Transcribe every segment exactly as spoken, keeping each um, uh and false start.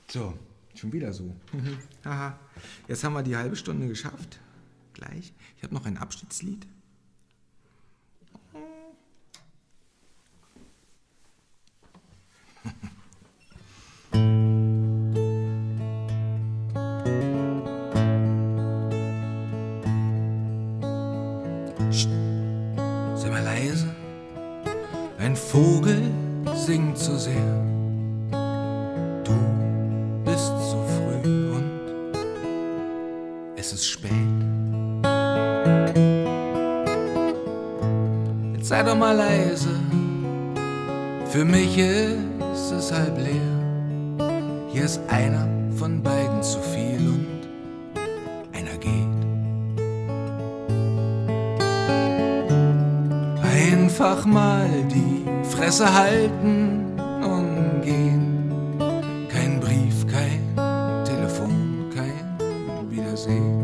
So, schon wieder so. Haha. Jetzt haben wir die halbe Stunde geschafft. Gleich. Ich habe noch ein Abschiedslied. Psst. Sei mal leise. Ein Vogel singt so sehr. Du bist so früh und es ist spät. Jetzt sei doch mal leise. Für mich ist es halb leer. Hier ist einer von beiden zu viel und einer geht. Einfach mal die Fresse halten und gehen. Kein Brief, kein Telefon, kein Wiedersehen.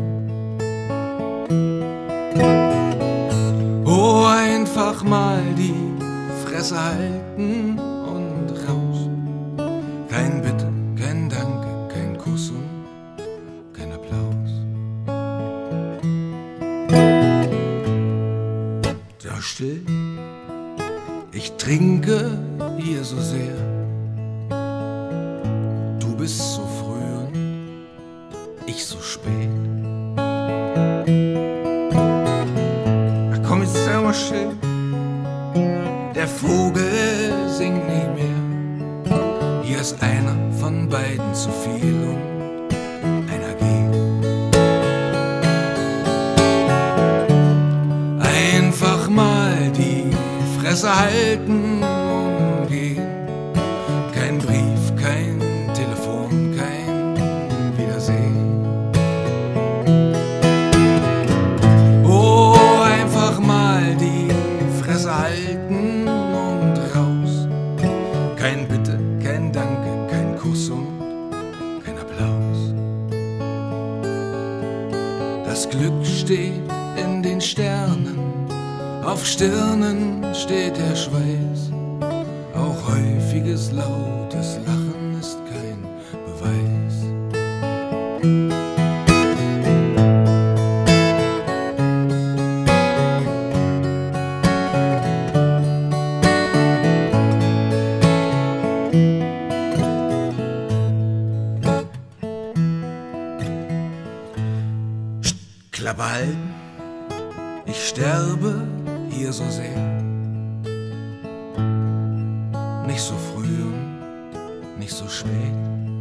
Oh, einfach mal die Fresse halten und raus. Kein Bitte, kein Danke, kein Kuss und kein Applaus. So still. Ich trinke hier so sehr. Du bist so früh und ich so spät. Ach komm, jetzt sei mal still. Der Vogel singt nie mehr. Hier ist einer von beiden zu viel und einer geht. Einfach mal die Fresse halten und gehen. Kein Brief, kein Telefon, kein Wiedersehen. Oh, einfach mal die Fresse halten und raus. Kein Bitte, kein Danke, kein Kuss und kein Applaus. Das Glück steht in den Sternen. Auf Stirnen steht der Schweiß, auch häufiges lautes Lachen ist kein Beweis. Psst, Klappe halten, ich sterbe hier so sehr. Nicht so früh und nicht so spät.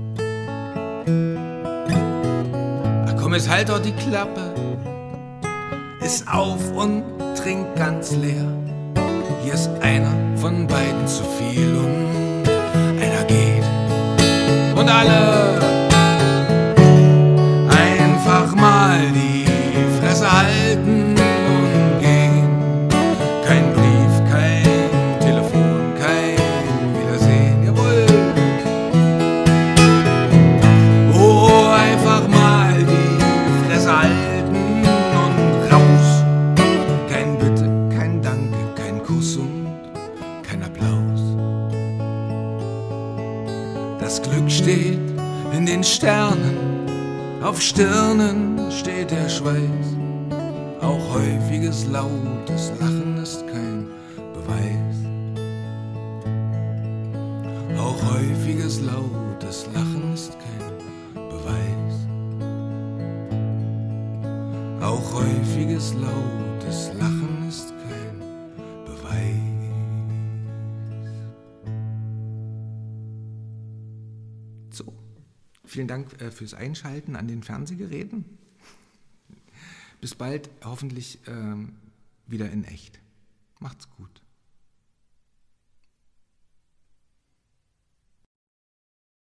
Ach komm, jetzt halt doch die Klappe. Iss auf und trink ganz leer. Hier ist einer von beiden zu viel und einer geht. Und alle einfach mal die Fresse halten. Das Glück steht in den Sternen, auf Stirnen steht der Schweiß. Auch häufiges lautes Lachen ist kein Beweis. Auch häufiges lautes Lachen ist kein Beweis. Auch häufiges lautes Lachen ist kein Beweis. So, vielen Dank äh, fürs Einschalten an den Fernsehgeräten. Bis bald, hoffentlich ähm, wieder in echt. Macht's gut.